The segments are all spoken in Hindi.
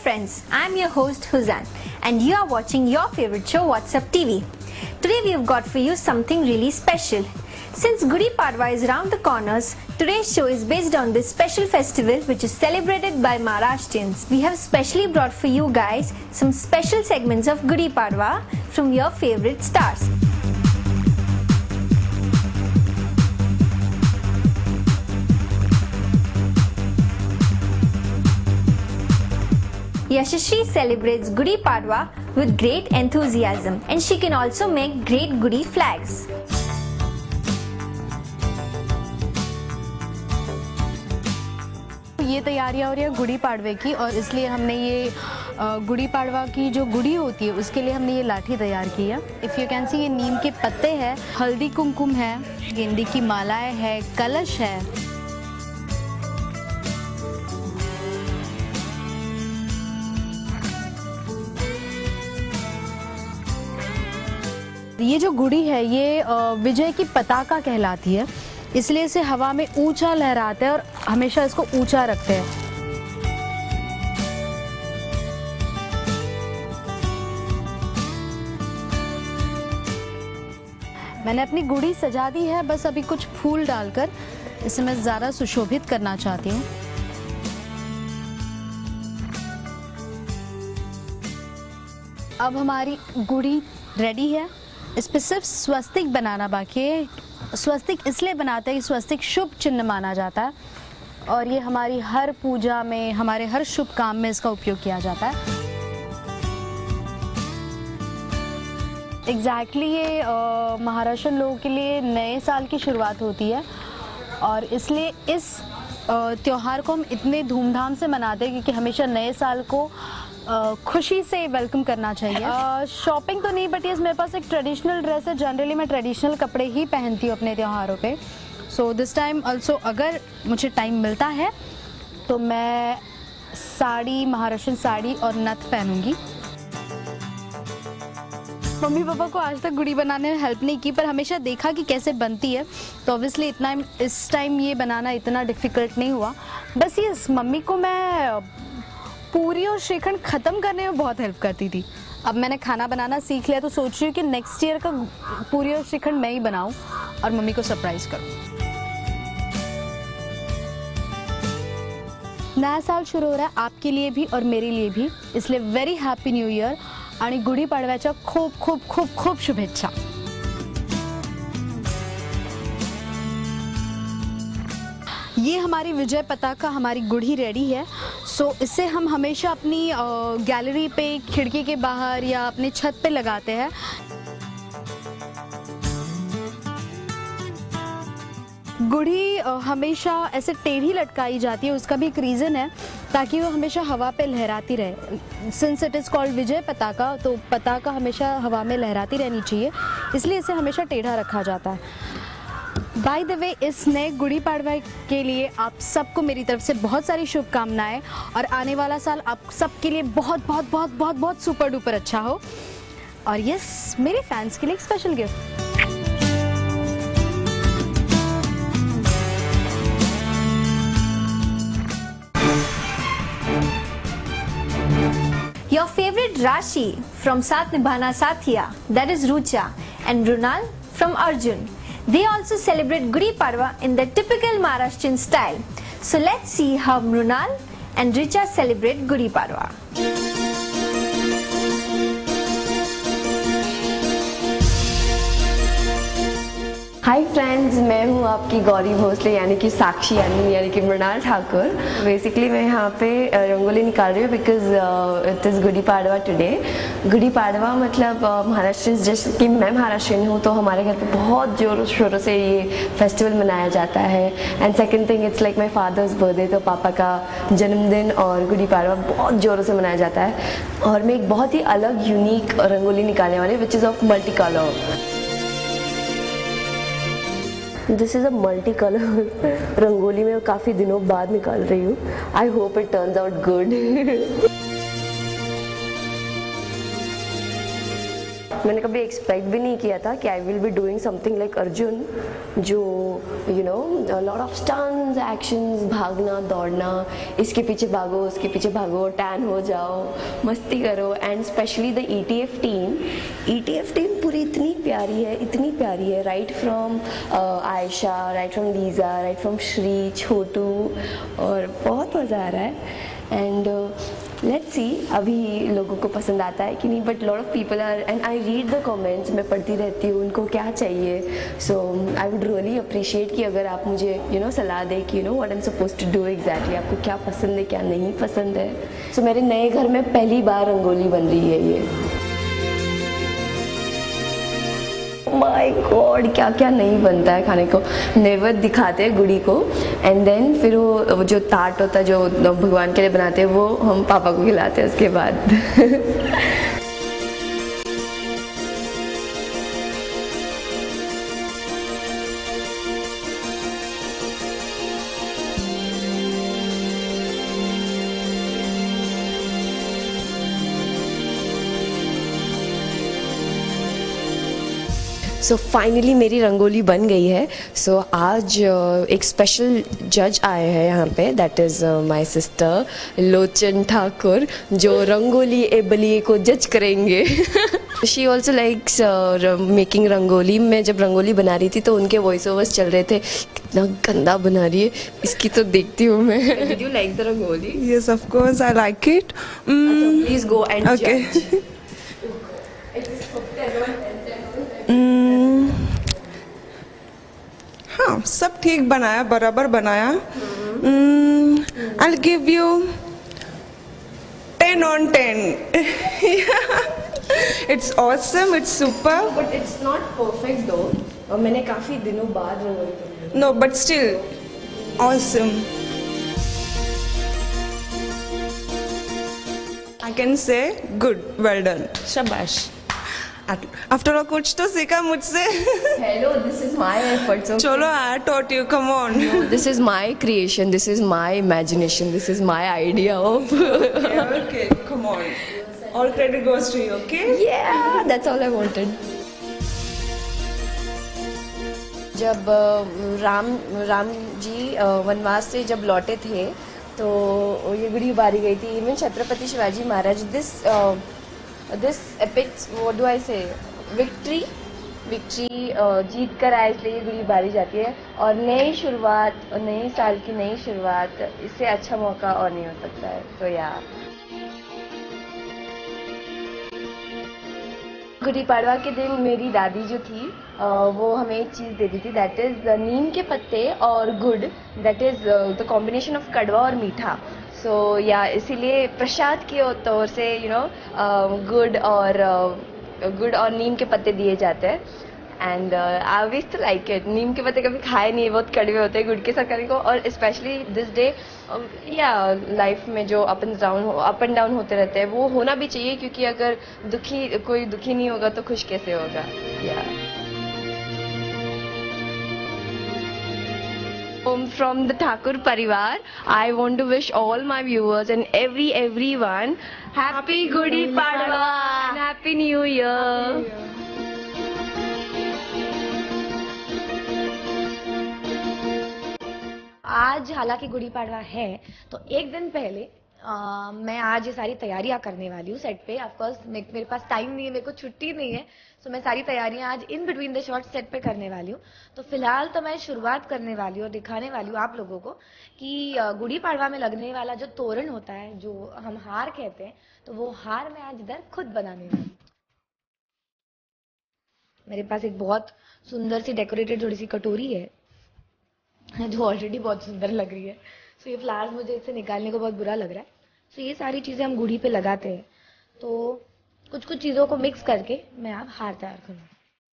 friends, I am your host Huzan and you are watching your favorite show What's Up TV. Today we have got for you something really special. Since Gudi Padwa is around the corners, today's show is based on this special festival which is celebrated by Maharashtrians. We have specially brought for you guys some special segments of Gudi Padwa from your favorite stars. Yashashri celebrates Gudi Padwa with great enthusiasm and she can also make great Gudi flags. ये तैयारियां हो रही है गुड़ी पाड़वे की और इसलिए हमने ये गुड़ी पाड़वा की जो गुड़ी होती है उसके लिए हमने ये लाठी तैयार की है। इफ़ यू कैन सी ये नीम के पत्ते हैं, हल्दी कुमकुम है, गेंदे की मालाएं है, कलश है। ये जो गुड़ी है ये विजय की पताका कहलाती है, इसलिए इसे हवा में ऊंचा लहराते हैं और हमेशा इसको ऊंचा रखते हैं। मैंने अपनी गुड़ी सजा दी है, बस अभी कुछ फूल डालकर इसे मैं ज़्यादा सुशोभित करना चाहती हूँ। अब हमारी गुड़ी रेडी है। इस पर सिर्फ स्वस्तिक बनाना बाकी है। स्वस्तिक इसलिए बनाते हैं कि स्वस्तिक शुभ चिन्ह माना जाता है और ये हमारी हर पूजा में, हमारे हर शुभ काम में इसका उपयोग किया जाता है। एग्जैक्टली ये महाराष्ट्र लोगों के लिए नए साल की शुरुआत होती है और इसलिए इस त्योहार को हम इतने धूमधाम से मनाते हैं क्योंकि हमेशा नए साल को खुशी से वेलकम करना चाहिए। शॉपिंग तो नहीं, बट ये मेरे पास एक ट्रेडिशनल ड्रेस है। जनरली मैं ट्रेडिशनल कपड़े ही पहनती हूँ अपने त्योहारों पे। सो दिस टाइम ऑल्सो अगर मुझे टाइम मिलता है तो मैं साड़ी, महाराष्ट्रन साड़ी और नथ पहनूंगी। मम्मी पापा को आज तक गुड़ी बनाने में हेल्प नहीं की, पर हमेशा देखा कि कैसे बनती है, तो ऑब्वियसली इतना इस टाइम ये बनाना इतना डिफ़िकल्ट नहीं हुआ। बस ये मम्मी को मैं पूरी और श्रीखंड ख़त्म करने में बहुत हेल्प करती थी। अब मैंने खाना बनाना सीख लिया तो सोच रही हूँ कि नेक्स्ट ईयर का पूरी और श्रीखंड मैं ही बनाऊँ और मम्मी को सरप्राइज़ करूँ। नया साल शुरू हो रहा है आपके लिए भी और मेरे लिए भी, इसलिए वेरी हैप्पी न्यू ईयर आणि गुढी पाडव्याच्या खूप खूप खूप खूप शुभेच्छा। ये हमारी विजय पताका, हमारी गुढ़ी रेडी है। सो इसे हम हमेशा अपनी गैलरी पे, खिड़की के बाहर या अपने छत पे लगाते हैं। गुढ़ी हमेशा ऐसे टेढ़ी लटकाई जाती है, उसका भी एक रीज़न है ताकि वो हमेशा हवा पे लहराती रहे। सिंस इट इज़ कॉल्ड विजय पताका, तो पताका हमेशा हवा में लहराती रहनी चाहिए, इसलिए इसे हमेशा टेढ़ा रखा जाता है। बाय द वे, इस नए गुड़ी पाड़वा के लिए आप सबको मेरी तरफ से बहुत सारी शुभकामनाएं और आने वाला साल आप सबके लिए बहुत बहुत बहुत बहुत बहुत सुपर डुपर अच्छा हो। और यस, मेरे फैंस के लिए एक special gift. Your favorite Rashi from Saath Nibhana Sathiya, that is Rucha, and Runal from Arjun. They also celebrate Gudi Padwa in the typical Maharashtrian style. So let's see how Mrunal and Richa celebrate Gudi Padwa. हाय फ्रेंड्स, मैं हूँ आपकी गौरी भोसले यानी कि साक्षी यानी कि मृणाल ठाकुर। बेसिकली मैं यहाँ पे रंगोली निकाल रही हूँ because it is Gudi Padwa today. Gudi Padwa मतलब महाराष्ट्र, जैसे कि मैं महाराष्ट्रियन हूँ तो हमारे घर पे बहुत जोरों शोरों से ये फेस्टिवल मनाया जाता है। And second thing, it's like my father's birthday, तो पापा का जन्मदिन और गुड़ी पाड़वा बहुत जोरों से मनाया जाता है। और मैं एक बहुत ही अलग यूनिक रंगोली निकालने वाली which is of multi colour. This is a multi colour rangoli मैं काफ़ी दिनों बाद निकाल रही हूँ। I hope it turns out good. मैंने कभी एक्सपेक्ट भी नहीं किया था कि I will be doing something like Arjun, जो you know lot of stunts, actions, भागना दौड़ना, इसके पीछे भागो उसके पीछे भागो, टैन हो जाओ, मस्ती करो। And specially the ETF team पूरी इतनी प्यारी है, right from Ayesha, right from Lisa, right from Shri, Chhotu, और बहुत मज़ा आ रहा है। एंड लेट्स सी अभी लोगों को पसंद आता है कि नहीं, but lot of people are, and I read the comments, मैं पढ़ती रहती हूँ उनको क्या चाहिए। So I would really appreciate कि अगर आप मुझे सलाह दें कि what I am suppose to do exactly, आपको क्या पसंद है क्या नहीं पसंद है। सो मेरे नए घर में पहली बार रंगोली बन रही है ये। माय गॉड, क्या क्या नहीं बनता है खाने को। नैवेद्य दिखाते हैं गुड़ी को, एंड देन फिर वो जो ताट होता है जो भगवान के लिए बनाते हैं वो हम पापा को खिलाते हैं उसके बाद। सो फाइनली मेरी रंगोली बन गई है। सो आज एक स्पेशल जज आए हैं यहाँ पे, that is my sister Lochan Thakur, जो रंगोली एबली को जज करेंगे। She also likes making rangoli. मैं जब रंगोली बना रही थी तो उनके वॉइस ओवर्स चल रहे थे, कितना गंदा बना रही है इसकी, तो देखती हूँ मैं। Did you like the rangoli? Yes, of course, I like it. Please go and Okay. judge. हाँ, सब ठीक बनाया, बराबर बनाया। I'll give you 10 on 10. It's awesome, it's super. But it's not perfect though. और मैंने काफी दिनों बाद रंगोली बनाई। No, but still awesome. I can say good, well done, शाबाश। After all, कुछ तो सीखा मुझसे। Hello, this is my efforts. Okay? चलो, I taught you, come on. No, this is my creation, this is my imagination, this is my idea of. Okay, come on. All credit goes to you, okay? Yeah, that's all I wanted. जब राम जी वनवास से जब लौटे थे तो ये गुड़ी बारी गई थी। Even Chhatrapati Shivaji Maharaj, this epics, what do I say, victory जीत कर आए, इसलिए ये गुड़ी बारी जाती है। और नई शुरुआत, नए साल की नई शुरुआत, इससे अच्छा मौका और नहीं हो सकता है। तो या गुड़ी पाड़वा के दिन मेरी दादी जो थी वो हमें एक चीज़ दे दी थी, दैट इज़ नीम के पत्ते और गुड़, that is the combination of कड़वा और मीठा। सो या इसीलिए प्रसाद के तौर से गुड़ और नीम के पत्ते दिए जाते हैं। And I wish to like it. नीम के पत्ते कभी खाए नहीं, बहुत कड़वे होते हैं गुड़ के साथ खाने को। और स्पेशली दिस डे, या लाइफ में जो अप एंड डाउन होते रहते हैं, वो होना भी चाहिए, क्योंकि अगर कोई दुखी नहीं होगा तो खुश कैसे होगा। या From the Thakur Parivar, I want to wish all my viewers and everyone happy Gudi Padwa and happy New Year. आज हालांकि गुड़ी पाड़वा है, तो एक दिन पहले मैं आज ये सारी तैयारियां करने वाली हूँ सेट पे। ऑफ कोर्स मेरे पास टाइम नहीं है, मेरे को छुट्टी नहीं है, तो मैं सारी तैयारियां आज in between the shot set पे करने वाली हूँ। तो फिलहाल तो मैं शुरुआत करने वाली हूँ और दिखाने वाली हूँ आप लोगों को कि गुड़ी पाड़वा में लगने वाला जो तोरण होता है, जो हम हार कहते हैं, तो वो हार मैं आज इधर खुद बनाने वाली हूँ। मेरे पास एक बहुत सुंदर सी डेकोरेटेड थोड़ी सी कटोरी है जो ऑलरेडी बहुत सुंदर लग रही है। सो ये फ्लावर्स मुझे इससे निकालने को बहुत बुरा लग रहा है। सो ये सारी चीज़ें हम गुड़ी पे लगाते हैं, तो कुछ चीज़ों को मिक्स करके मैं अब हार तैयार करूँगी।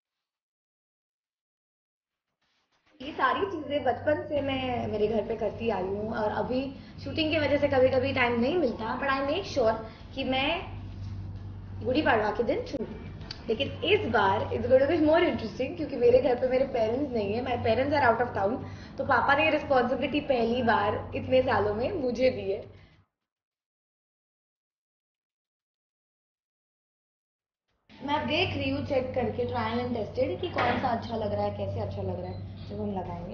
ये सारी चीज़ें बचपन से मैं मेरे घर पे करती आई हूँ, और अभी शूटिंग की वजह से कभी कभी टाइम नहीं मिलता, बट आई मेक श्योर कि मैं गुड़ी पाड़वा के दिन छूटूँ। लेकिन इस बार it's going to be more interesting, क्योंकि मेरे घर पे मेरे पेरेंट्स नहीं है, my parents are out of town. तो पापा ने ये रिस्पॉन्सिबिलिटी पहली बार इतने सालों में मुझे दी है। मैं अब देख रही हूँ चेक करके ट्रायल एंड टेस्टेड कि कौन सा अच्छा लग रहा है, कैसे अच्छा लग रहा है, जब हम लगाएंगे।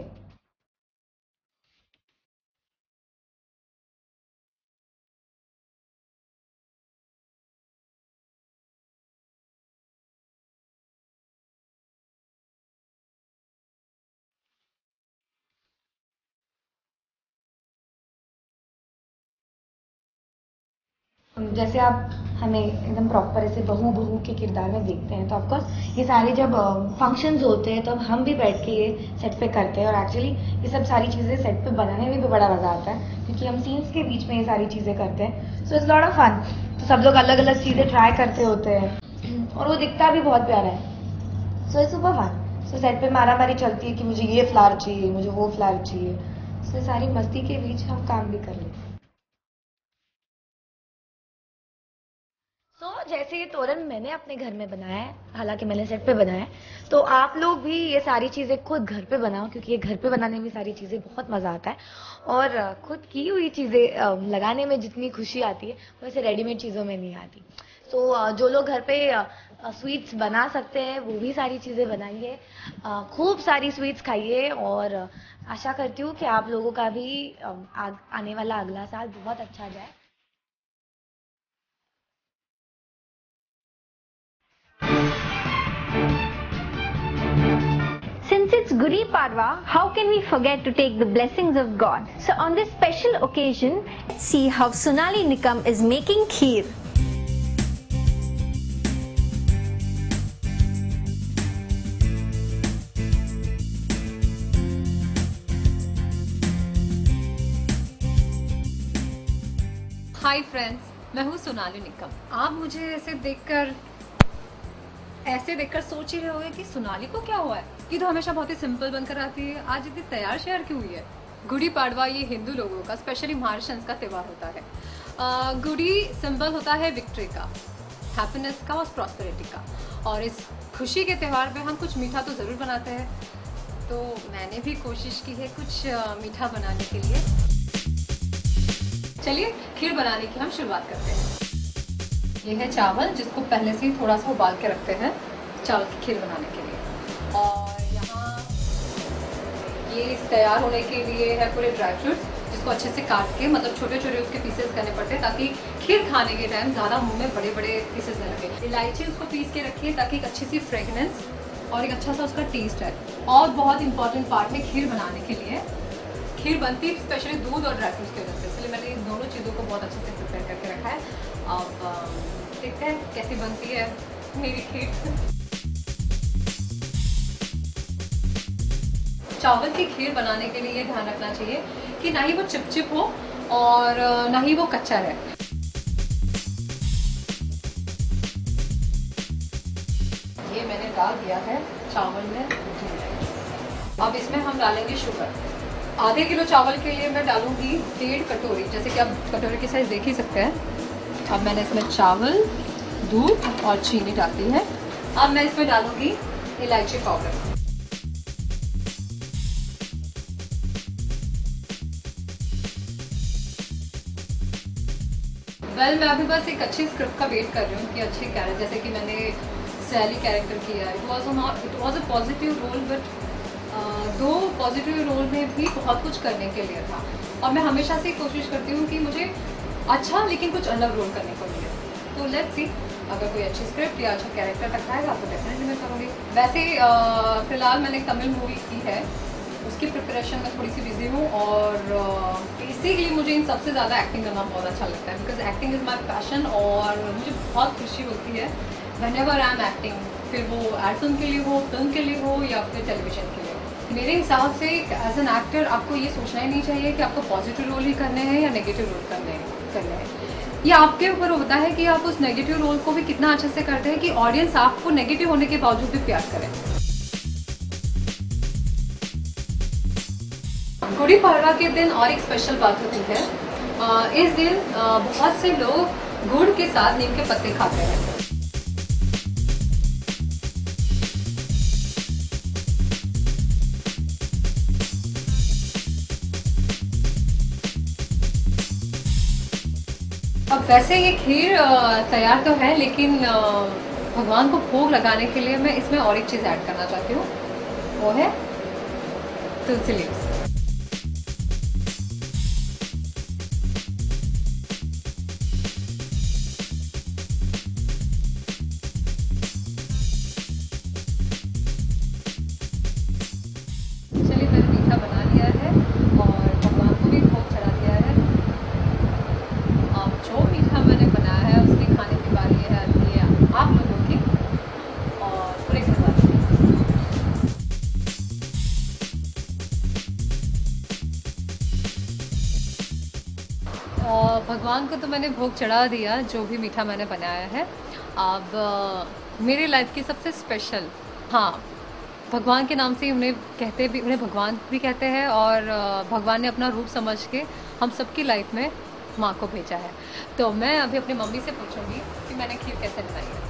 जैसे आप हमें एकदम प्रॉपर ऐसे बहू बहू के किरदार में देखते हैं, तो ऑफकोर्स ये सारे जब फंक्शंस होते हैं तो अब हम भी बैठ के ये सेट पे करते हैं, और एक्चुअली ये सब सारी चीज़ें सेट पे बनाने में भी बड़ा मज़ा आता है, क्योंकि हम सीन्स के बीच में ये सारी चीज़ें करते हैं। So it's lot of fun. तो सब लोग अलग अलग चीज़ें ट्राई करते होते हैं और वो दिखता भी बहुत प्यारा है। So it's super fun. So set पे मारा मारी चलती है कि मुझे ये फ्लावर चाहिए, मुझे वो फ्लावर चाहिए। सो सारी मस्ती के बीच हम काम भी कर लेते हैं। जैसे ये तोरण मैंने अपने घर में बनाया है, हालांकि मैंने सेट पे बनाया है, तो आप लोग भी ये सारी चीज़ें खुद घर पे बनाओ, क्योंकि ये घर पे बनाने में सारी चीज़ें बहुत मज़ा आता है, और खुद की हुई चीज़ें लगाने में जितनी खुशी आती है वैसे रेडीमेड चीज़ों में नहीं आती। सो जो लोग घर पे स्वीट्स बना सकते हैं वो भी सारी चीज़ें बनाइए, खूब सारी स्वीट्स खाइए, और आशा करती हूँ कि आप लोगों का भी आने वाला अगला साल बहुत अच्छा जाए। Since it's Gudi Padwa, how can we forget to take the blessings of God? So on this special occasion, let's see how Sonali Nikam is making kheer. हाय फ्रेंड्स, मैं हूँ सोनाली निकम। आप मुझे ऐसे देखकर सोच ही रहे होंगे कि सोनाली को क्या हुआ है, ये तो हमेशा बहुत ही सिंपल बनकर आती है, आज इतनी तैयार शेयर क्यों हुई है। गुड़ी पाड़वा ये हिंदू लोगों का, स्पेशली महाराष्ट्र का त्यौहार होता है। गुड़ी सिंबल होता है विक्ट्री का, हैप्पीनेस का और प्रॉस्पेरिटी का, और इस खुशी के त्यौहार पे हम कुछ मीठा तो ज़रूर बनाते हैं। तो मैंने भी कोशिश की है कुछ मीठा बनाने के लिए। चलिए खीर बनाने की हम शुरुआत करते हैं। ये है चावल, जिसको पहले से ही थोड़ा सा उबाल के रखते हैं चावल की खीर बनाने के लिए। और यहाँ ये तैयार होने के लिए है पूरे ड्राई फ्रूट्स, जिसको अच्छे से काट के, मतलब छोटे छोटे उसके पीसेस करने पड़ते हैं, ताकि खीर खाने के टाइम ज़्यादा मुंह में बड़े बड़े पीसेस न लगे। इलायची उसको पीस के रखिए ताकि एक अच्छी सी फ्रेगनेंस और एक अच्छा सा उसका टेस्ट है। और बहुत इंपॉर्टेंट पार्ट है खीर बनाने के लिए, खीर बनती है स्पेशली दूध और ड्राई फ्रूट्स की वजह से, इसलिए मैंने इन दोनों चीज़ों को बहुत अच्छे से प्रिपेयर करके रखा है। अब देखते हैं कैसी बनती है मेरी खीर। चावल की खीर बनाने के लिए ये ध्यान रखना चाहिए कि ना ही वो चिपचिप हो और ना ही वो कच्चा रहे। ये मैंने डाल दिया है चावल में। अब इसमें हम डालेंगे शुगर। आधे किलो चावल के लिए मैं डालूंगी 1.5 कटोरी, जैसे कि आप कटोरी की साइज देख ही सकते हैं। अब मैंने इसमें चावल, दूध और चीनी डाली है। अब मैं इसमें डालूंगी इलायची पाउडर। मैं अभी बस एक अच्छी स्क्रिप्ट का वेट कर रही हूँ कि अच्छी कैरेक्टर, जैसे कि मैंने सैली कैरेक्टर किया, it was a positive role, but though positive role में भी बहुत कुछ करने के लिए था, और मैं हमेशा से कोशिश करती हूँ कि मुझे अच्छा लेकिन कुछ अलग रोल करने को मिले। तो लेट्स सी, अगर कोई अच्छी स्क्रिप्ट या अच्छा कैरेक्टर रखा है तो डेफिनेटली मैं करूँगी। वैसे फिलहाल मैंने एक तमिल मूवी की है, उसकी प्रिपरेशन में थोड़ी सी बिजी हूँ, और इसीलिए मुझे इन सबसे ज़्यादा एक्टिंग करना बहुत अच्छा लगता है, because acting is my passion, और मुझे बहुत खुशी होती है व्हेनेवर आई एम एक्टिंग, फिर वो एड फिल्म के लिए हो, फिल्म के लिए हो, या फिर टेलीविजन के लिए। मेरे हिसाब से एज एन एक्टर आपको ये सोचना ही नहीं चाहिए कि आपको पॉजिटिव रोल ही करने हैं या नेगेटिव रोल करने हैं। ये आपके ऊपर होता है कि आप उस नेगेटिव रोल को भी कितना अच्छे से करते हैं कि ऑडियंस आपको नेगेटिव होने के बावजूद भी प्यार करे। गुड़ी पाड़वा के दिन और एक स्पेशल बात होती है। इस दिन बहुत से लोग गुड़ के साथ नीम के पत्ते खाते हैं। अब वैसे ये खीर तैयार तो है, लेकिन भगवान को भोग लगाने के लिए मैं इसमें और एक चीज़ ऐड करना चाहती हूँ, वो है तुलसी लीव्स। चलिए मैंने मीठा बना लिया है और भगवान को भी भोग चढ़ा दिया है। अब जो मीठा मैंने बनाया है उसके खाने की बारी है आती है आप लोगों की और पूरे घर वालों की। भगवान को तो मैंने भोग चढ़ा दिया, जो भी मीठा मैंने बनाया है। अब मेरी लाइफ की सबसे स्पेशल, हाँ, भगवान के नाम से उन्हें कहते भी, उन्हें भगवान भी कहते हैं और भगवान ने अपना रूप समझ के हम सबकी लाइफ में माँ को भेजा है। तो मैं अभी अपनी मम्मी से पूछूंगी कि मैंने खीर कैसे बनाई है।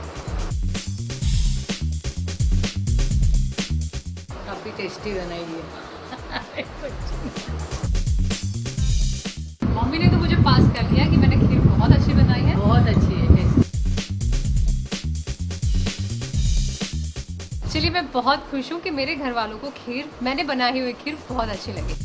काफ़ी टेस्टी बनाई है। मम्मी ने तो मुझे पास कर दिया कि मैंने खीर बहुत अच्छी बनाई है। बहुत अच्छी है, टेस्टी। चलिए मैं बहुत खुश हूँ कि मेरे घर वालों को खीर, मैंने बनाई हुई खीर बहुत अच्छी लगी।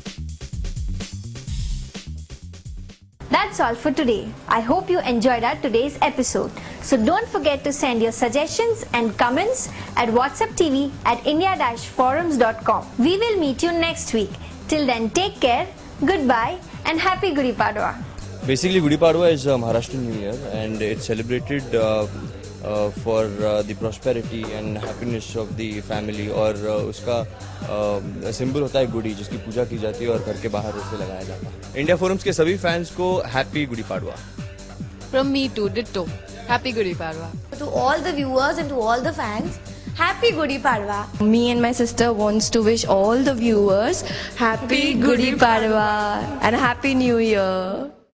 That's all for today. I hope you enjoyed our today's episode. So don't forget to send your suggestions and comments at WhatsApp TV at india-forums.com. We will meet you next week. Till then, take care, goodbye and happy Gudi Padwa. Basically, Gudi Padwa is a Maharashtrian New Year and it's celebrated for the prosperity and happiness of the family और उसका सिंबल होता है गुड़ी, जिसकी पूजा की जाती है और घर के बाहर उसे लगाया जाता है। इंडिया फोरम्स के सभी फैंस को happy Gudi Padwa. From me too, ditto. Happy Gudi Padwa. To all the viewers and to all the fans, Happy Gudi Padwa. Me and my sister wants to wish all the viewers Happy Gudi Padwa and Happy New Year.